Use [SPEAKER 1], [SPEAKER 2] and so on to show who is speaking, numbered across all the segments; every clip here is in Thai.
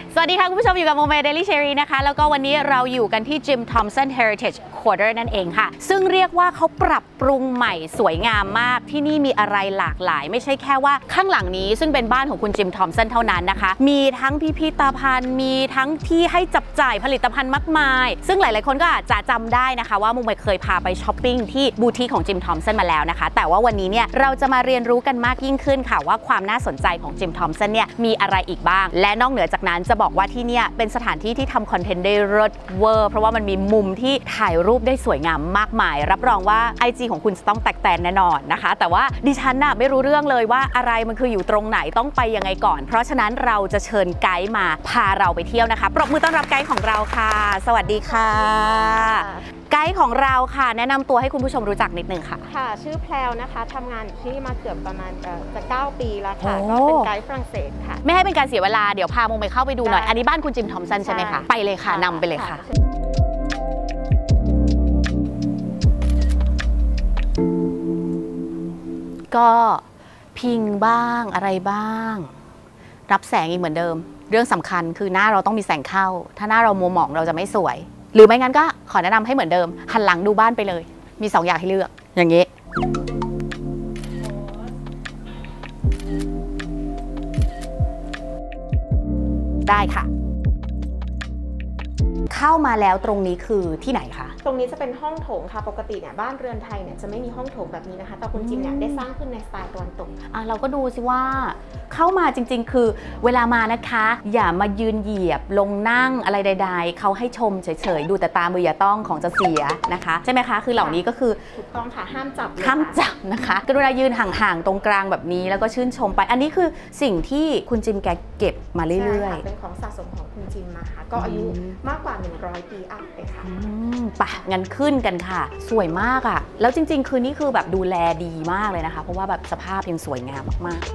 [SPEAKER 1] สวัสดีค่ะคุณผู้ชมอยู่กับโมเมเดลี่เชอรี่นะคะแล้วก็วันนี้เราอยู่กันที่ Jim Thompson Heritage Quarter นั่นเองค่ะซึ่งเรียกว่าเขาปรับปรุงใหม่สวยงามมากที่นี่มีอะไรหลากหลายไม่ใช่แค่ว่าข้างหลังนี้ซึ่งเป็นบ้านของคุณจิมทอมสันเท่านั้นนะคะมีทั้งพิพิธภัณฑ์มีทั้งที่ให้จับจ่ายผลิตภัณฑ์มากมายซึ่งหลายๆคนก็อาจจะจำได้นะคะว่าโมเมเคยพาไปช้อปปิ้งที่บูธของจิมทอมสันมาแล้วนะคะแต่ว่าวันนี้เนี่ยเราจะมาเรียนรู้กันมากยิ่งขึ้นค่ะว่าความน่าสนใจของจิมทอมสันเนี่ยมีอะไรอีกบ้างและนอกเหนือจากนั้นจะบอกว่าที่เนี่ยเป็นสถานที่ที่ทำคอนเทนต์ได้เลิศเวอร์เพราะว่ามันมีมุมที่ถ่ายรูปได้สวยงามมากมายรับรองว่า IG ของคุณจะต้องแตกแตนแน่นอนนะคะแต่ว่าดิฉันน่ะไม่รู้เรื่องเลยว่าอะไรมันคืออยู่ตรงไหนต้องไปยังไงก่อนเพราะฉะนั้นเราจะเชิญไกด์มาพาเราไปเที่ยวนะคะปรบมือต้อนรับไกด์ของเราค่ะสวัสดีค่ะไกด์ของเราค่ะแนะนำตัวให้คุณผู้ชมรู้จักนิดนึงค่ะ
[SPEAKER 2] ค่ะชื่อแพลวนะคะทำงานที่นี่มาเกือบประมาณจะ9 ปีแล้วค่ะก็เป็นไกด์ฝรั่งเศสค่ะ
[SPEAKER 1] ไม่ให้เป็นการเสียเวลาเดี๋ยวพาโมไปเข้าไปดูหน่อยอันนี้บ้านคุณจิมทอมสันใช่ไหมคะไปเลยค่ะนำไปเลยค่ะก็พิงบ้างอะไรบ้างรับแสงอีกเหมือนเดิมเรื่องสำคัญคือหน้าเราต้องมีแสงเข้าถ้าหน้าเรามัวหมองเราจะไม่สวยหรือไม่งั้นก็ขอแนะนำให้เหมือนเดิมหันหลังดูบ้านไปเลยมี2 อย่างให้เลือกอย่างนี้ได้ค่ะเข้ามาแล้วตรงนี้คือที่ไหนคะ
[SPEAKER 2] ตรงนี้จะเป็นห้องโถงค่ะปกติเนี่ยบ้านเรือนไทยเนี่ยจะไม่มีห้องโถงแบบนี้นะคะแต่คุณจิมเนี่ยได้สร้างขึ้นในสไตล์ตะวันตก
[SPEAKER 1] เราก็ดูสิว่าเข้ามาจริงๆคือเวลามานะคะอย่ามายืนเหยียบลงนั่งอะไรใดๆเขาให้ชมเฉยๆดูแต่ตามืออย่าต้องของจะเสียนะคะใช่ไหมคะคือเหล่านี้ก็คือ
[SPEAKER 2] ถูกต้องค่ะห้ามจั
[SPEAKER 1] บนะคะกรุณายืนห่างๆตรงกลางแบบนี้แล้วก็ชื่นชมไปอันนี้คือสิ่งที่คุณจิมแกเก็บมาเรื่อย
[SPEAKER 2] ๆเป็นของสะสมของคุณจิมมาค่ะก็อายุมากกว่า100 ปีอัพเลยค่ะ
[SPEAKER 1] ป่ะงั้นขึ้นกันค่ะสวยมากอะแล้วจริงๆคือนี่คือแบบดูแลดีมากเลยนะคะเพราะว่าแบบสภาพยังสวยงามมากๆ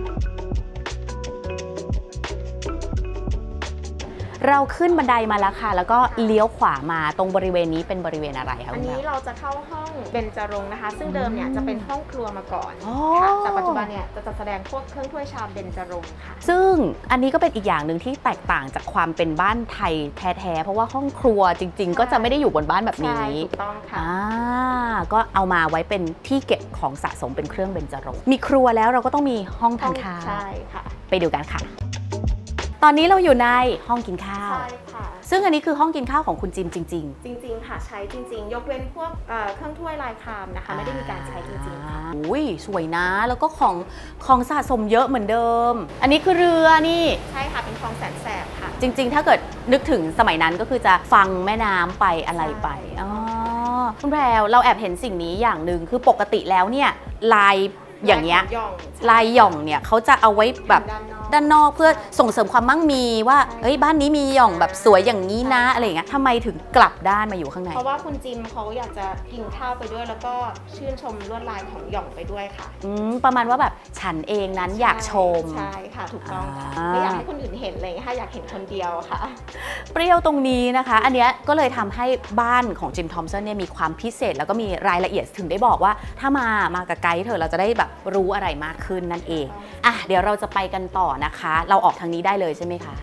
[SPEAKER 1] เราขึ้นบันไดมาแล้วค่ะแล้วก็เลี้ยวขวามาตรงบริเวณนี้เป็นบริเวณอะไรคะ
[SPEAKER 2] อันนี้เราจะเข้าห้องเบญจรงค์นะคะซึ่งเดิมเนี่ยจะเป็นห้องครัวมาก่อนค่ะแต่ปัจจุบันเนี่ยจะแสดงพวกเครื่องถ้วยชามเบญจรงค์ค่ะ
[SPEAKER 1] ซึ่งอันนี้ก็เป็นอีกอย่างหนึ่งที่แตกต่างจากความเป็นบ้านไทยแท้ๆเพราะว่าห้องครัวจริงๆก็จะไม่ได้อยู่บนบ้านแบบนี้
[SPEAKER 2] ถูกต้องค่ะ
[SPEAKER 1] ก็เอามาไว้เป็นที่เก็บของสะสมเป็นเครื่องเบญจรงค์มีครัวแล้วเราก็ต้องมีห้องทานข้าว
[SPEAKER 2] ใช่ค่ะ
[SPEAKER 1] ไปดูกันค่ะตอนนี้เราอยู่ในห้องกินข้าว
[SPEAKER 2] ใช่ค่ะ
[SPEAKER 1] ซึ่งอันนี้คือห้องกินข้าวของคุณจิมจริง
[SPEAKER 2] ๆค่ะใช้จริงๆยกเว้นพวกเครื่องถ้วยลายครามนะคะไม่ได้มีการใช้จริงๆค่ะ
[SPEAKER 1] อุ้ยสวยนะแล้วก็ของสะสมเยอะเหมือนเดิมอันนี้คือเรือนี่
[SPEAKER 2] ใช่ค่ะเป็นคลองแสนแสบค่ะ
[SPEAKER 1] จริงๆถ้าเกิดนึกถึงสมัยนั้นก็คือจะฟังแม่น้ำไปอะไรไปคุณแพรวเราแอบเห็นสิ่งนี้อย่างหนึ่งคือปกติแล้วเนี่ยลายอย่างเงี้ยลายหย่องเนี่ยเขาจะเอาไว้แบบด้านนอกเพื่อส่งเสริมความมั่งมีว่าเฮ้ยบ้านนี้มีหย่องแบบสวยอย่างนี้นะอะไรอย่างเงี้ยทำไมถึงกลับด้านมาอยู่ข้างใน
[SPEAKER 2] เพราะว่าคุณจิมเขาอยากจะกินข้าวไปด้วยแล้วก็ชื่นชมลวดลายของหย่องไปด้วยค่ะ
[SPEAKER 1] ประมาณว่าแบบฉันเองนั้นอยากชม
[SPEAKER 2] ใช่ค่ะถูกต้องค่ะไม่อยากให้คนอื่นเห็นเลยค่ะอยากเห็นคนเดียวค่ะ
[SPEAKER 1] เปรี้ยวตรงนี้นะคะอันเนี้ยก็เลยทำให้บ้านของจิมทอมสันเนี่ยมีความพิเศษแล้วก็มีรายละเอียดถึงได้บอกว่าถ้ามากับไกด์เธอเราจะได้แบบรู้อะไรมากขึ้นนั่นเองเดี๋ยวเราจะไปกันต่อนะคะเราออกทางนี้ได้เลยใช่ไหมคะ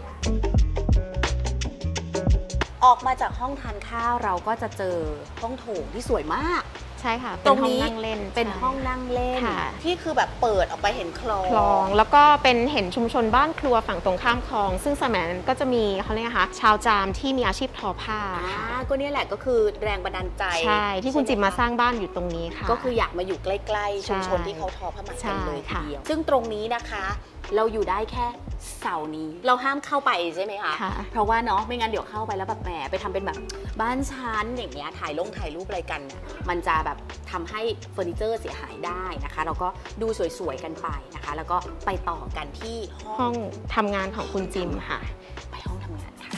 [SPEAKER 1] ออกมาจากห้องทานข้าวเราก็จะเจอห้องโถงที่สวยมาก
[SPEAKER 2] ใช่ค่ะ
[SPEAKER 1] ตรงนี้
[SPEAKER 2] เป็นห้องนั่งเล่น
[SPEAKER 1] ที่คือแบบเปิดออกไปเห็นคลอง
[SPEAKER 2] แล้วก็เป็นเห็นชุมชนบ้านครัวฝั่งตรงข้ามคลองซึ่งสมัยนั้นก็จะมีเขาเรียกนะคะชาวจามที่มีอาชีพทอผ้า
[SPEAKER 1] ก็เนี่ยแหละก็คือแรงบันดาลใจ
[SPEAKER 2] ใช่ที่คุณจิมมาสร้างบ้านอยู่ตรงนี้ค่ะ
[SPEAKER 1] ก็คืออยากมาอยู่ใกล้ๆชุมชนที่เขาทอผ้าไหมกันเลยทีเดียวซึ่งตรงนี้นะคะเราอยู่ได้แค่เสานี้เราห้ามเข้าไปใช่ไหมคะเพราะว่าเนาะไม่งั้นเดี๋ยวเข้าไปแล้วแบบแหมไปทำเป็นแบบบ้านชั้นอย่างเงี้ยถ่ายรูปอะไรกันเนี่ยมันจะแบบทำให้เฟอร์นิเจอร์เสียหายได้นะคะเราก็ดูสวยๆกันไปนะคะแล้วก็ไปต่อกันที่
[SPEAKER 2] ห้องทำงานของคุณจิมค่ะ
[SPEAKER 1] ไปห้องทำงานค่ะ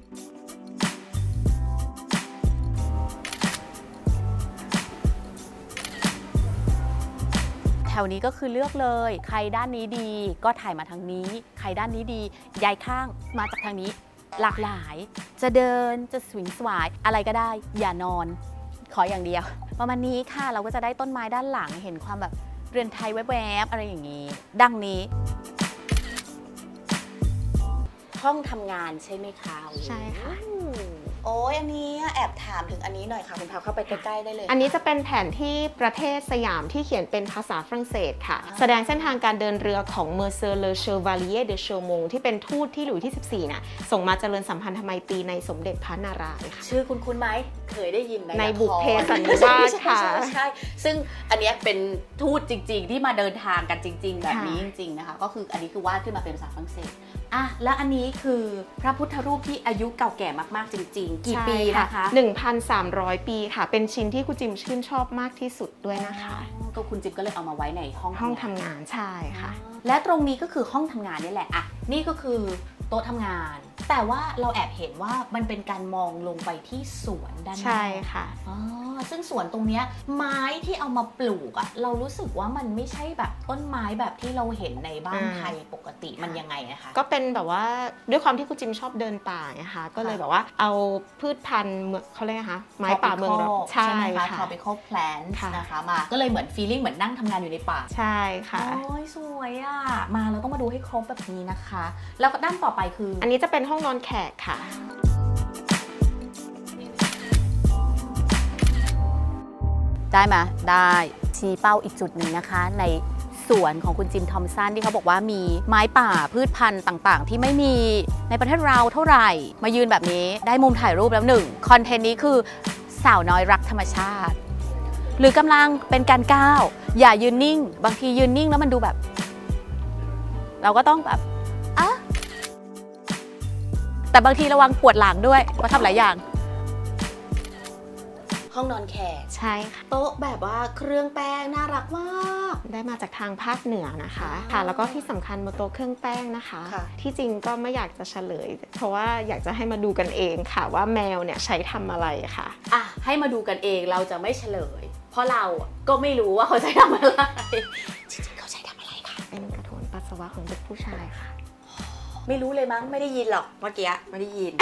[SPEAKER 1] แถวนี้ก็คือเลือกเลยใครด้านนี้ดีก็ถ่ายมาทางนี้ใครด้านนี้ดีย้ายข้างมาจากทางนี้หลากหลายจะเดินจะสวิงสวายอะไรก็ได้อย่านอนขออย่างเดียวประมาณนี้ค่ะเราก็จะได้ต้นไม้ด้านหลังเห็นความแบบเรือนไทยแวบๆอะไรอย่างนี้ดังนี้ห้องทำงานใช่ไหมคะ
[SPEAKER 2] ใช่ค่ะ
[SPEAKER 1] โอ้ยอันนี้แอบถามถึงอันนี้หน่อยค่ะคุณพาวเข้าไปใกล้ๆได้เลย
[SPEAKER 2] อันนี้จะเป็นแผนที่ประเทศสยามที่เขียนเป็นภาษาฝรั่งเศสค่ะ แสดงเส้นทางการเดินเรือของเมอร์เซอร์เลเชอร์วาลีเดเชอร์มงที่เป็นทูตที่หลุยที่ 14น่ะส่งมาเจริญสัมพันธไมตรีในสมเด็จพระนารายณ์ค่ะ
[SPEAKER 1] ชื่อคุณไหมเคยได้ยินใน
[SPEAKER 2] บุพเพสันนิวาสค่ะ
[SPEAKER 1] ใช่ซึ่งอันเนี้ยเป็นทูตจริงๆที่มาเดินทางกันจริง ๆ แบบนี้จริงๆนะคะก็คืออันนี้คือวาดขึ้นมาเป็นภาษาฝรั่งเศสแล้วอันนี้คือพระพุทธรูปที่อายุเก่าแก่มากๆจริงๆกี่ปีนะคะ
[SPEAKER 2] 1,300 ปีค่ะเป็นชิ้นที่คุณจิมชื่นชอบมากที่สุดด้วยนะคะ
[SPEAKER 1] ก็คุณจิมก็เลยเอามาไว้ในห้อง
[SPEAKER 2] ทำงานใช่ค่ะ
[SPEAKER 1] และตรงนี้ก็คือห้องทำงานนี่แหละนี่ก็คือโต๊ะทำงาน แต่ว่าเราแอบเห็นว่ามันเป็นการมองลงไปที่สวนด้านนอก
[SPEAKER 2] ใช่ค่ะ
[SPEAKER 1] ซึ่งสวนตรงนี้ไม้ที่เอามาปลูกเรารู้สึกว่ามันไม่ใช่แบบต้นไม้แบบที่เราเห็นในบ้านไทยปกติมันยังไงนะคะ
[SPEAKER 2] ก็เป็นแบบว่าด้วยความที่คุณจิมชอบเดินป่านะคะก็เลยแบบว่าเอาพืชพันธุ์เขาเรียกนะคะไม้ป่าเมือง
[SPEAKER 1] ใช่ไหมคะ tropical plants นะคะมาก็เลยเหมือน feeling เหมือนนั่งทำงานอยู่ในป่า
[SPEAKER 2] ใช่ค่ะ
[SPEAKER 1] โอ้ยสวยมาเราต้องมาดูให้ครบแบบนี้นะคะแล้วก็ด้านต่อไปคือ
[SPEAKER 2] อันนี้จะเป็นห้องนอนแขกค่ะ
[SPEAKER 1] ได้ไหมได้ชี้เป้าอีกจุดหนึ่งนะคะในสวนของคุณจิมทอมสันที่เขาบอกว่ามีไม้ป่าพืชพันธุ์ต่างๆที่ไม่มีในประเทศเราเท่าไหร่มายืนแบบนี้ได้มุมถ่ายรูปแล้วหนึ่งคอนเทนต์นี้คือสาวน้อยรักธรรมชาติหรือกำลังเป็นการก้าวอย่ายืนนิ่งบางทียืนนิ่งแล้วมันดูแบบเราก็ต้องแบบแต่บางทีระวังปวดหลังด้วยเพราะทำหลายอย่างห้องนอนแขก
[SPEAKER 2] ใช่ค่ะ
[SPEAKER 1] โต๊ะแบบว่าเครื่องแป้งน่ารักมาก
[SPEAKER 2] ได้มาจากทางภาคเหนือนะคะค่ะแล้วก็ที่สำคัญบนโต๊ะเครื่องแป้งนะคะที่จริงก็ไม่อยากจะเฉลยเพราะว่าอยากจะให้มาดูกันเองค่ะว่าแมวเนี่ยใช้ทำอะไรค่ะ
[SPEAKER 1] ให้มาดูกันเองเราจะไม่เฉลยเพราะเราก็ไม่รู้ว่าเขาใช้ทำอะไรจริงๆเขาใช้ทำอะไรคะ
[SPEAKER 2] เป็นกระโถนปัสสาวะของเด็กผู้ชายค่ะ
[SPEAKER 1] ไม่รู้เลยมั้งไม่ได้ยินหรอกเมื่อกี้ไม่ได้ยิน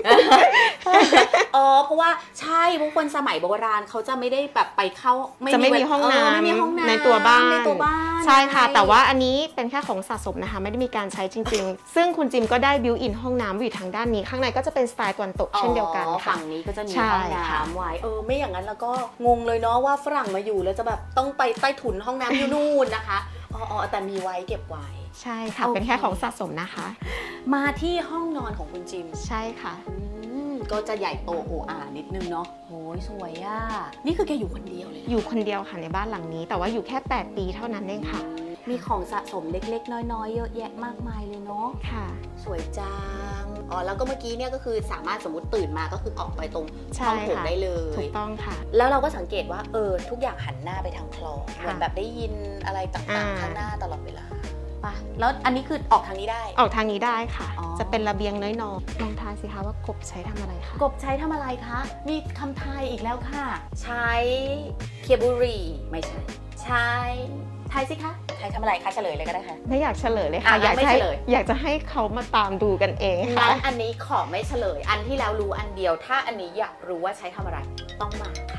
[SPEAKER 1] เพราะว่าใช่บางคนสมัยโบราณเขาจะไม่ได้แบบไปเข้า
[SPEAKER 2] จะไม่มีห้องน้ำในตัวบ้านใช่ค่ะแต่ว่าอันนี้เป็นแค่ของสะสมนะคะไม่ได้มีการใช้จริงๆซึ่งคุณจิมก็ได้บิวอินห้องน้ำอยู่ทางด้านนี้ข้างในก็จะเป็นสไตล์ตะวันตกเช่นเดียวกัน
[SPEAKER 1] ฝั่งนี้ก็จะมีห้องน้ำไว้ไม่อย่างนั้นแล้วก็งงเลยเนาะว่าฝรั่งมาอยู่แล้วจะแบบต้องไปใต้ถุนห้องน้ำอยู่นู่นนะคะแต่มีไว้เก็บไว้
[SPEAKER 2] ใช่ค่ะเป็นแค่ของสะสมนะคะ
[SPEAKER 1] มาที่ห้องนอนของคุณจิม
[SPEAKER 2] ใช่ค่ะ
[SPEAKER 1] ก็จะใหญ่โตโออานิดนึงเนาะโอ้ยสวยนี่คือแกอยู่คนเดียวเลย
[SPEAKER 2] อยู่คนเดียวค่ะในบ้านหลังนี้แต่ว่าอยู่แค่8 ปีเท่านั้นเองค่ะ
[SPEAKER 1] มีของสะสมเล็กๆน้อยๆเยอะแยะมากมายเลยเนาะ
[SPEAKER 2] ค่ะ
[SPEAKER 1] สวยจังแล้วก็เมื่อกี้เนี่ยก็คือสามารถสมมติตื่นมาก็คือออกไปตรงห้องโถงได้เลย
[SPEAKER 2] ถูกต้องค่ะ
[SPEAKER 1] แล้วเราก็สังเกตว่าทุกอย่างหันหน้าไปทางคลองเหมือนแบบได้ยินอะไรต่างๆข้างหน้าตลอดเวลาแล้วอันนี้คือออกทางนี้ได้
[SPEAKER 2] ออกทางนี้ได้ค่ะจะเป็นระเบียงน้อยๆลองทายสิคะว่ากบใช้ทำอะไรคะ
[SPEAKER 1] กบใช้ทำอะไรคะมีคำทายอีกแล้วค่ะใช้เคียบุรีไม่ใช่ใช้ทายสิคะใช้ทำอะไรคะเฉลยเลยก็ได้ค่ะ
[SPEAKER 2] ไม่อยากเฉลยเลยค่ะอยากจะให้เขามาตามดูกันเองค่ะ
[SPEAKER 1] งั้นอันนี้ขอไม่เฉลยอันที่แล้วรู้อันเดียวถ้าอันนี้อยากรู้ว่าใช้ทำอะไรต้องมาค่ะ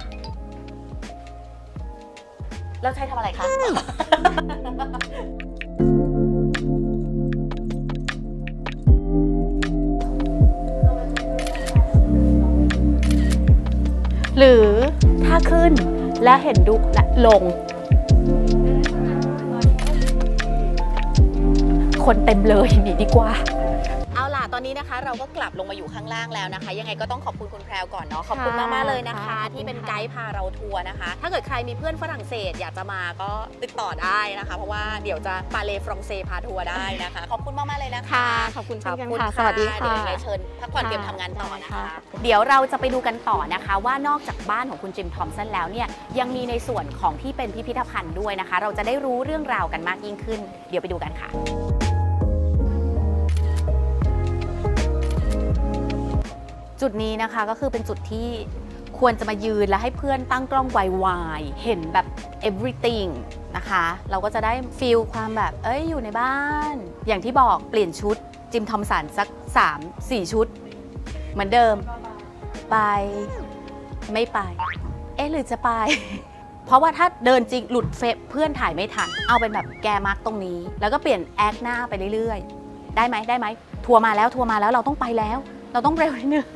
[SPEAKER 1] แล้วใช้ทำอะไรคะหรือถ้าขึ้นและเห็นดุและลงคนเต็มเลยหนีดีกว่าเอาล่ะตอนนี้นะคะเราก็กลับลงมาอยู่ข้างล่างแล้วนะคะยังไงก็ต้องขอบคุณคุณแพรวก่อนเนาะขอบคุณมากๆเลยนะคะที่เป็นไกด์พาเราทัวร์นะคะถ้าเกิดใครมีเพื่อนฝรั่งเศสอยากจะมาก็ติดต่อได้นะคะเพราะว่าเดี๋ยวจะปาเลฟรองเซพาทัวร์ได้นะคะขอบคุณมากๆเลยนะคะ
[SPEAKER 2] ขอบคุณเช่นกันค่ะสวัสดีค่ะ
[SPEAKER 1] เดี๋ยวยังไงเชิญพักผ่อนเตรียมทำงานต่อนะคะเดี๋ยวเราจะไปดูกันต่อนะคะว่านอกจากบ้านของคุณจิมทอมสันแล้วเนี่ยยังมีในส่วนของที่เป็นพิพิธภัณฑ์ด้วยนะคะเราจะได้รู้เรื่องราวกันมากยิ่งขึ้นเดี๋ยวไปดูกันค่ะจุดนี้นะคะก็คือเป็นจุดที่ควรจะมายืนและให้เพื่อนตั้งกล้องไวๆเห็นแบบ everything นะคะเราก็จะได้ฟีลความแบบอยู่ในบ้านอย่างที่บอกเปลี่ยนชุดจิมทอมสันสัก 3-4 ชุดเหมือนเดิมไปไม่ไปหรือจะไป เพราะว่าถ้าเดินจริงหลุดเฟซเพื่อนถ่ายไม่ทันเอาเป็นแบบแกมาร์กตรงนี้แล้วก็เปลี่ยนแอคหน้าไปเรื่อยๆได้ไหมทัวร์มาแล้วเราต้องไปแล้วเราต้องเร็วนิดนึง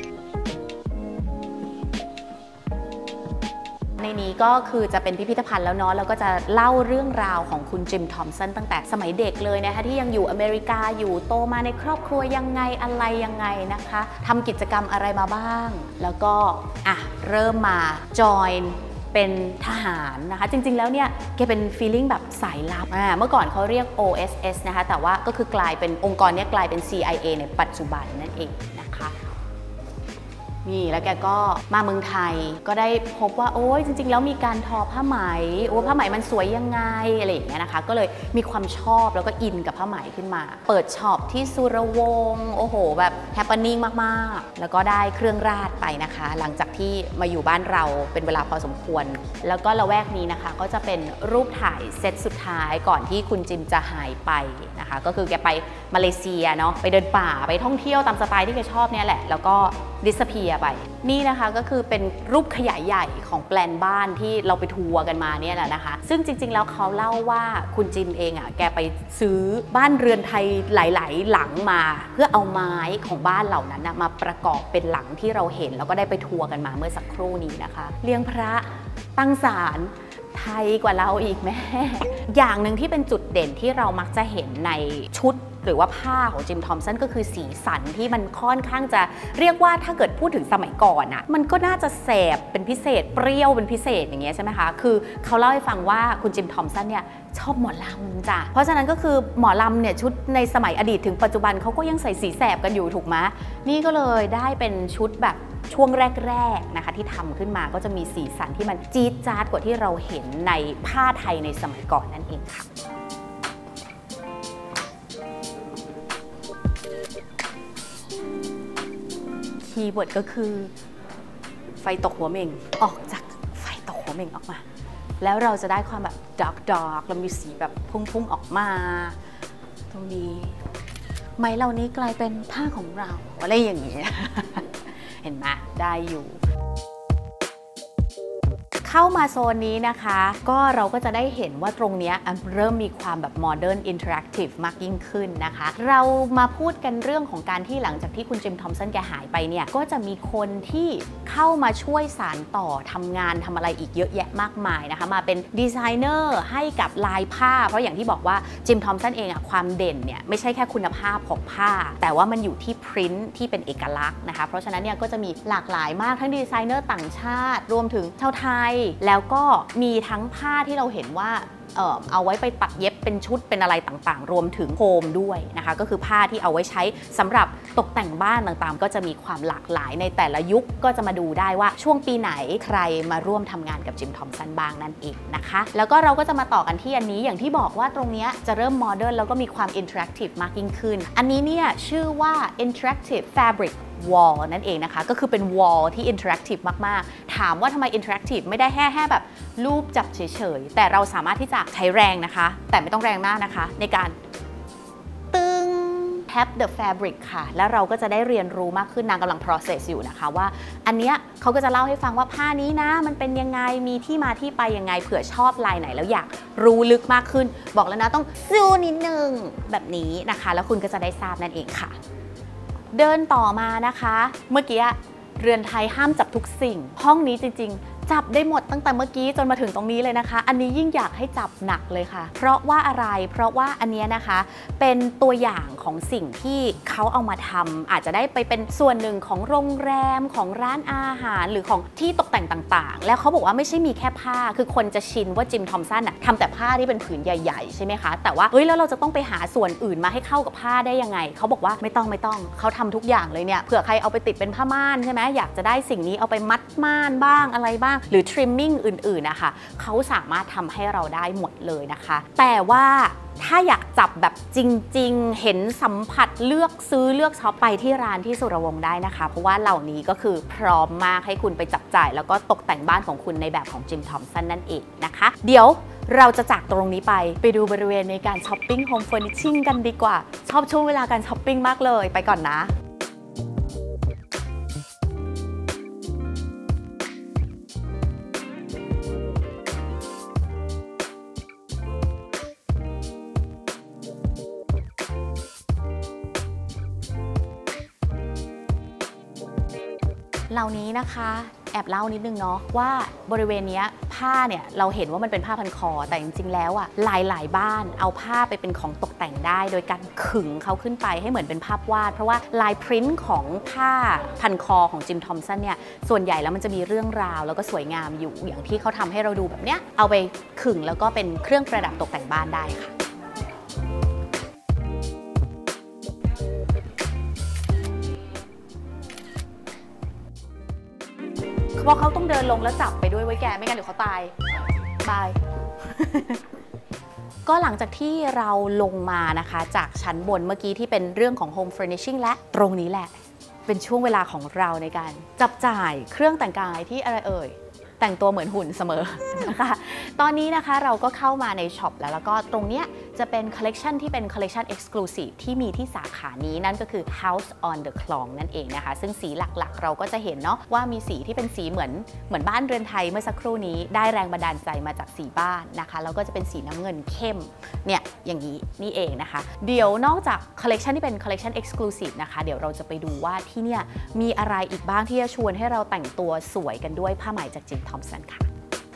[SPEAKER 1] ในนี้ก็คือจะเป็นพิพิธภัณฑ์แล้วเนาะแล้วก็จะเล่าเรื่องราวของคุณจิมทอมสันตั้งแต่สมัยเด็กเลยนะคะที่ยังอยู่อเมริกาอยู่โตมาในครอบครัวยังไงอะไรยังไงนะคะทำกิจกรรมอะไรมาบ้างแล้วก็เริ่มมาจอยเป็นทหารนะคะจริงๆแล้วเนี่ยแกเป็น feeling แบบสายลับเมื่อก่อนเขาเรียก OSS นะคะแต่ว่าก็คือกลายเป็นองค์กรนี้กลายเป็น CIA ในปัจจุบันนั่นเองนะคะนี่แล้วแกก็มาเมืองไทยก็ได้พบว่าโอ้ยจริงๆแล้วมีการทอผ้าไหมผ้าไหมมันสวยยังไงอะไรอย่างเงี้ยนะคะก็เลยมีความชอบแล้วก็อินกับผ้าไหมขึ้นมาเปิดช็อปที่สุรวงศ์โอ้โหแบบแฮปปี้นิ่งมากๆแล้วก็ได้เครื่องราชไปนะคะหลังจากที่มาอยู่บ้านเราเป็นเวลาพอสมควรแล้วก็ละแวกนี้นะคะก็จะเป็นรูปถ่ายเซตสุดท้ายก่อนที่คุณจิมจะหายไปนะคะก็คือแกไปมาเลเซียเนาะไปเดินป่าไปท่องเที่ยวตามสไตล์ที่แกชอบเนี่ยแหละแล้วก็ดิสเพียร์ไปนี่นะคะก็คือเป็นรูปขยายใหญ่ของแปลนบ้านที่เราไปทัวร์กันมาเนี่ยแหละนะคะซึ่งจริงๆแล้วเขาเล่าว่าคุณจิมเองแกไปซื้อบ้านเรือนไทยหลายๆหลังมาเพื่อเอาไม้ของบ้านเหล่านั้นมาประกอบเป็นหลังที่เราเห็นแล้วก็ได้ไปทัวร์กันมาเมื่อสักครู่นี้นะคะเลี้ยงพระตั้งศาลไทยกว่าเราอีกแม่อย่างหนึ่งที่เป็นจุดเด่นที่เรามักจะเห็นในชุดหรือว่าผ้าของจิมทอมสันก็คือสีสันที่มันค่อนข้างจะเรียกว่าถ้าเกิดพูดถึงสมัยก่อนมันก็น่าจะแสบเป็นพิเศษเปรี้ยวเป็นพิเศษอย่างเงี้ยใช่ไหมคะคือเขาเล่าให้ฟังว่าคุณจิมทอมสันเนี่ยชอบหมอลำจ้ะเพราะฉะนั้นก็คือหมอลำเนี่ยชุดในสมัยอดีตถึงปัจจุบันเขาก็ยังใส่สีแสบกันอยู่ถูกไหมนี่ก็เลยได้เป็นชุดแบบช่วงแรกๆนะคะที่ทำขึ้นมาก็จะมีสีสันที่มันจี๊ดจ๊าดกว่าที่เราเห็นในผ้าไทยในสมัยก่อนนั่นเองค่ะคีย์เวิร์ดก็คือไฟตกหัวเม่งออกจากไฟตกหัวเม่งออกมาแล้วเราจะได้ความแบบดาร์กแล้วมีสีแบบพุ่งๆออกมาตรงนี้ไม้เหล่านี้กลายเป็นผ้าของเราอะไรอย่างเงี้ยเห็นไหมได้อยู่เข้ามาโซนนี้นะคะก็เราก็จะได้เห็นว่าตรงนี้เริ่มมีความแบบ modern interactive มากยิ่งขึ้นนะคะเรามาพูดกันเรื่องของการที่หลังจากที่คุณจิมทอมสันแกหายไปเนี่ยก็จะมีคนที่เข้ามาช่วยสานต่อทำงานทำอะไรอีกเยอะแยะมากมายนะคะมาเป็นดีไซเนอร์ให้กับลายผ้าเพราะอย่างที่บอกว่าจิมทอมสันเองความเด่นเนี่ยไม่ใช่แค่คุณภาพของผ้าแต่ว่ามันอยู่ที่พริ้นท์ที่เป็นเอกลักษณ์นะคะเพราะฉะนั้นเนี่ยก็จะมีหลากหลายมากทั้งดีไซเนอร์ต่างชาติรวมถึงชาวไทยแล้วก็มีทั้งผ้าที่เราเห็นว่าเอาไว้ไปตัดเย็บเป็นชุดเป็นอะไรต่างๆรวมถึงโคมด้วยนะคะก็คือผ้าที่เอาไว้ใช้สำหรับตกแต่งบ้านต่างๆก็จะมีความหลากหลายในแต่ละยุคก็จะมาดูได้ว่าช่วงปีไหนใครมาร่วมทำงานกับจิมทอมสันบ้างนั่นเองนะคะแล้วก็เราก็จะมาต่อกันที่อันนี้อย่างที่บอกว่าตรงนี้จะเริ่มโมเดิร์นแล้วก็มีความอินเทอร์แอคทีฟมากยิ่งขึ้นอันนี้เนี่ยชื่อว่า interactive fabric wall นั่นเองนะคะก็คือเป็น wall ที่ interactive มากๆถามว่าทำไม interactive ไม่ได้แค่แบบรูปจับเฉยๆแต่เราสามารถที่จะใช้แรงนะคะแต่ไม่ต้องแรงมากนะคะในการตึง tap the fabric ค่ะแล้วเราก็จะได้เรียนรู้มากขึ้นนางกำลัง process อยู่นะคะว่าอันเนี้ยเขาก็จะเล่าให้ฟังว่าผ้านี้นะมันเป็นยังไงมีที่มาที่ไปยังไงเผื่อชอบลายไหนแล้วอยากรู้ลึกมากขึ้นบอกแล้วนะต้องซูมนิดนึงแบบนี้นะคะแล้วคุณก็จะได้ทราบนั่นเองค่ะเดินต่อมานะคะเมื่อกี้เรือนไทยห้ามจับทุกสิ่งห้องนี้จริงๆจับได้หมดตั้งแต่เมื่อกี้จนมาถึงตรงนี้เลยนะคะอันนี้ยิ่งอยากให้จับหนักเลยค่ะเพราะว่าอะไรเพราะว่าอันนี้นะคะเป็นตัวอย่างของสิ่งที่เขาเอามาทำอาจจะได้ไปเป็นส่วนหนึ่งของโรงแรมของร้านอาหารหรือของที่ตกแต่งต่างๆแล้วเขาบอกว่าไม่ใช่มีแค่ผ้าคือคนจะชินว่าจิมทอมสันทำแต่ผ้าที่เป็นผืนใหญ่ๆใช่ไหมคะแต่ว่าแล้วเราจะต้องไปหาส่วนอื่นมาให้เข้ากับผ้าได้ยังไงเขาบอกว่าไม่ต้องเขาทำทุกอย่างเลยเนี่ยเผื่อใครเอาไปติดเป็นผ้าม่านใช่ไหมอยากจะได้สิ่งนี้เอาไปมัดม่านบ้างอะไรบ้างหรือ trimming อื่นๆนะคะเขาสามารถทำให้เราได้หมดเลยนะคะแต่ว่าถ้าอยากจับแบบจริงๆเห็นสัมผัสเลือกซื้อเลือกช็อปไปที่ร้านที่สุรวงศ์ได้นะคะเพราะว่าเหล่านี้ก็คือพร้อมมากให้คุณไปจับจ่ายแล้วก็ตกแต่งบ้านของคุณในแบบของจิมทอมสันนั่นเองนะคะเดี๋ยวเราจะจากตรงนี้ไปดูบริเวณในการช้อปปิ้งโฮมเฟอร์นิชชิ่งกันดีกว่าชอบช่วงเวลาการช้อปปิ้งมากเลยไปก่อนนะเหล่านี้นะคะแอบเล่านิดนึงเนาะว่าบริเวณนี้ผ้าเนี่ยเราเห็นว่ามันเป็นผ้าพันคอแต่จริงๆแล้วอ่ะหลายบ้านเอาผ้าไปเป็นของตกแต่งได้โดยการขึงเขาขึ้นไปให้เหมือนเป็นภาพวาดเพราะว่าลายพริ้นท์ของผ้าพันคอของจิมทอมสันเนี่ยส่วนใหญ่แล้วมันจะมีเรื่องราวแล้วก็สวยงามอยู่อย่างที่เขาทำให้เราดูแบบเนี้ยเอาไปขึงแล้วก็เป็นเครื่องประดับตกแต่งบ้านได้ค่ะเพราะเขาต้องเดินลงแล้วจับไปด้วยไว้แกไม่งั้นเดี๋ยวเขาตายบาย ก็หลังจากที่เราลงมานะคะจากชั้นบนเมื่อกี้ที่เป็นเรื่องของ Home Furnishing และตรงนี้แหละเป็นช่วงเวลาของเราในการจับจ่ายเครื่องแต่งกายที่อะไรเอ่ยแต่งตัวเหมือนหุ่นเสมอ นะคะตอนนี้นะคะเราก็เข้ามาในช็อปแล้วก็ตรงเนี้ยจะเป็นคอลเลกชันที่เป็นคอลเลกชัน Exclusive ที่มีที่สาขานี้นั่นก็คือ House on the Clong นั่นเองนะคะซึ่งสีหลักๆเราก็จะเห็นเนาะว่ามีสีที่เป็นสีเหมือนบ้านเรือนไทยเมื่อสักครู่นี้ได้แรงบันดาลใจมาจากสีบ้านนะคะแล้วก็จะเป็นสีน้ำเงินเข้มเนี่ยอย่างนี้นี่เองนะคะเดี๋ยวนอกจากคอลเลกชันที่เป็นคอลเลกชัน Exclusive นะคะเดี๋ยวเราจะไปดูว่าที่เนี่ยมีอะไรอีกบ้างที่จะชวนให้เราแต่งตัวสวยกันด้วยผ้าไหมจากจิมทอมสันค่ะ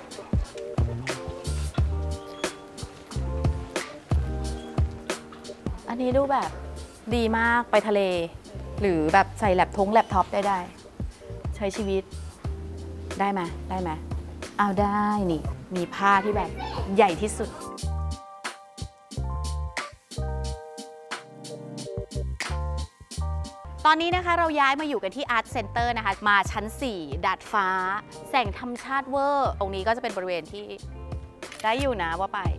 [SPEAKER 1] อันนี้ดูแบบดีมากไปทะเลหรือแบบใส่แล็ปท็อปได้ใช้ชีวิตได้ไหมเอาได้นี่มีผ้าที่แบบใหญ่ที่สุดตอนนี้นะคะเราย้ายมาอยู่กันที่ Art Center นะคะมาชั้น 4 ดาดฟ้าแสงธรรมชาติเวอร์ตรงนี้ก็จะเป็นบริเวณที่ได้อยู่นะว่าไป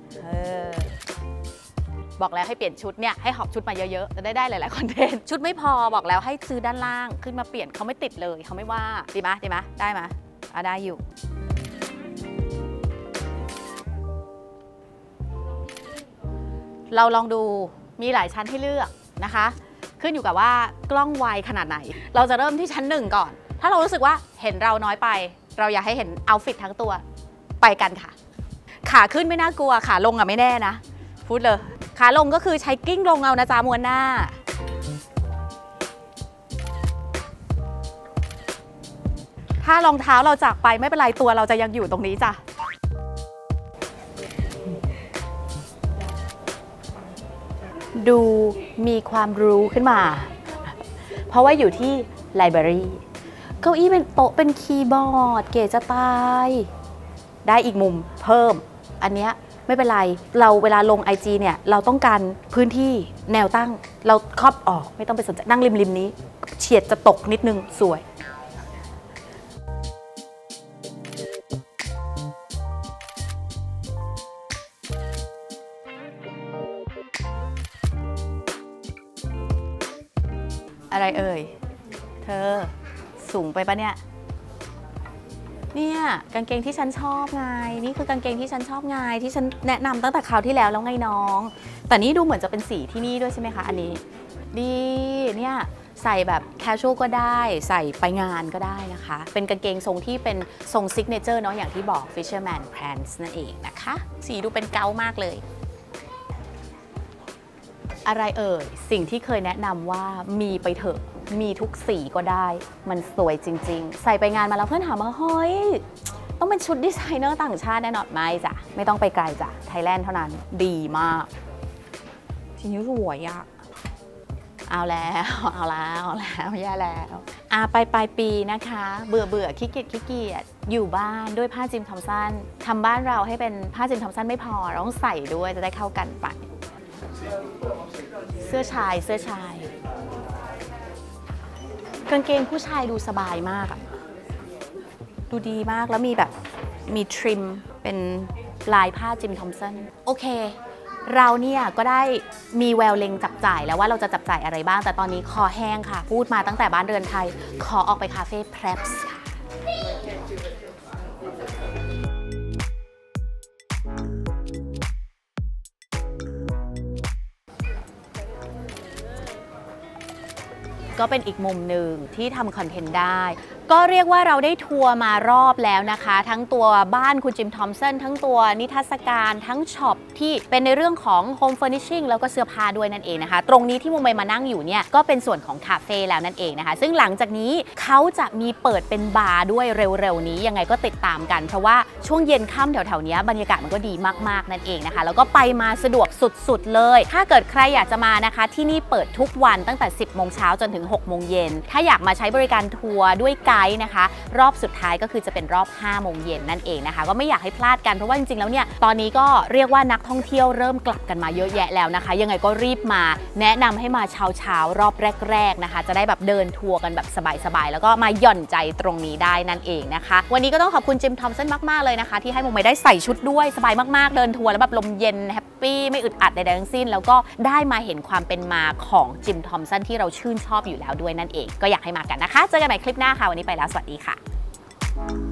[SPEAKER 1] บอกแล้วให้เปลี่ยนชุดเนี่ยให้หอบชุดมาเยอะๆจะได้หลายๆคอนเทนต์ชุดไม่พอบอกแล้วให้ซื้อด้านล่างขึ้นมาเปลี่ยนเขาไม่ติดเลยเขาไม่ว่าดีไหมได้ไหมได้อยู่เราลองดูมีหลายชั้นให้เลือกนะคะขึ้นอยู่กับว่ากล้องไวขนาดไหนเราจะเริ่มที่ชั้น 1ก่อนถ้าเรารู้สึกว่าเห็นเราน้อยไปเราอยากให้เห็นเอาท์ฟิตทั้งตัวไปกันค่ะขาขึ้นไม่น่ากลัวขาลงอะไม่แน่นะพูดเลยขาลงก็คือใช้กิ้งลงเอานะจ๊ะม้วนหน้าถ้ารองเท้าเราจากไปไม่เป็นไรตัวเราจะยังอยู่ตรงนี้จ้ะดูมีความรู้ขึ้นมาเพราะว่าอยู่ที่ไลบรารีเก้าอี้เป็นโต๊ะเป็นคีย์บอร์ดเก๋จะตายได้อีกมุมเพิ่มอันเนี้ยไม่เป็นไรเราเวลาลง IG เนี่ยเราต้องการพื้นที่แนวตั้งเราครอบออกไม่ต้องไปสนใจนั่งริมนี้เฉียดจะตกนิดนึงสวยอะไรเอ่ยเธอสูงไปปะเนี่ยกางเกงที่ฉันชอบไงนี่คือกางเกงที่ฉันชอบไงที่ฉันแนะนำตั้งแต่คราวที่แล้วไงน้องแต่นี่ดูเหมือนจะเป็นสีที่นี่ด้วยใช่ไหมคะอันนี้ดีเนี่ยใส่แบบแคชชวลก็ได้ใส่ไปงานก็ได้นะคะเป็นกางเกงทรงที่เป็นทรงซิกเนเจอร์เนาะอย่างที่บอก Fisherman Pants นั่นเองนะคะสีดูเป็นเก๋ามากเลยอะไรเอ่ยสิ่งที่เคยแนะนำว่ามีไปเถอะมีทุกสีก็ได้มันสวยจริงๆใส่ไปงานมาแล้วเพื่อนถามว่าเฮ้ยต้องเป็นชุดดีไซเนอร์ต่างชาติแน่นอนไม่จ้ะไม่ต้องไปไกลจ้ะไทยแลนด์เท่านั้นดีมากทีนี้สวยอะเอาแล้วแย่แล้วไปปลายปีนะคะเบื่อขี้เกียจอยู่บ้านด้วยผ้าจิมทอมสันทำบ้านเราให้เป็นผ้าจิมทอมสันไม่พอเราต้องใส่ด้วยจะได้เข้ากันไปเสื้อชายกางเกงผู้ชายดูสบายมากอะดูดีมากแล้วมีทริมเป็นลายผ้าจิมทอมสันโอเคเราเนี่ยก็ได้มีแววเล็งจับจ่ายแล้วว่าเราจะจับจ่ายอะไรบ้างแต่ตอนนี้คอแห้งค่ะพูดมาตั้งแต่บ้านเรือนไทยขอออกไปคาเฟ่เพรปส์ค่ะก็เป็นอีกมุมหนึ่งที่ทำคอนเทนต์ได้ก็เรียกว่าเราได้ทัวร์มารอบแล้วนะคะทั้งตัวบ้านคุณจิมทอมสันทั้งตัวนิทรรศการทั้งช็อปที่เป็นในเรื่องของ Home Furnishing แล้วก็เสื้อผ้าด้วยนั่นเองนะคะตรงนี้ที่มุมใบมานั่งอยู่เนี่ยก็เป็นส่วนของคาเฟ่แล้วนั่นเองนะคะซึ่งหลังจากนี้เขาจะมีเปิดเป็นบาร์ด้วยเร็วๆนี้ยังไงก็ติดตามกันเพราะว่าช่วงเย็นค่ำแถวๆนี้บรรยากาศมันก็ดีมากๆนั่นเองนะคะแล้วก็ไปมาสะดวกสุดๆเลยถ้าเกิดใครอยากจะมานะคะที่นี่เปิดทุกวันตั้งแต่ 10 โมงเช้าจนถึง 6 โมงเย็นถ้าอยากมาใช้บริการทัวร์ด้วยไกด์นะคะรอบสุดท้ายก็คือจะเป็นรอบ 5 โมงเย็นนั่นเองนะคะก็ไม่อยากให้พลาดกันเพราะว่าจริงๆแล้วเนี่ยตอนนี้ก็เรียกว่านักท่องเที่ยวเริ่มกลับกันมาเยอะแยะแล้วนะคะยังไงก็รีบมาแนะนำให้มาเช้ารอบแรกๆนะคะจะได้แบบเดินทัวร์กันแบบสบายๆแล้วก็มาหย่อนใจตรงนี้ได้นั่นเองนะคะวันนี้ก็ต้องขอบคุณจิมทอมสันมากๆเลยนะคะที่ให้มุมใบได้ใส่ชุดด้วยสบายมากๆเดินทัวร์แล้วแบบลมเย็นแฮปปี้ไม่อึดอัดใดๆทั้งสิ้นแล้วก็ได้มาเห็นความเป็นมาของจิมทอมสันที่เราชื่นชอบอยู่แล้วด้วยนั่นเองก็อยากให้มากันนะคะเจอกันใหม่คลิปหน้าค่ะวันนี้ไปแล้วสวัสดีค่ะ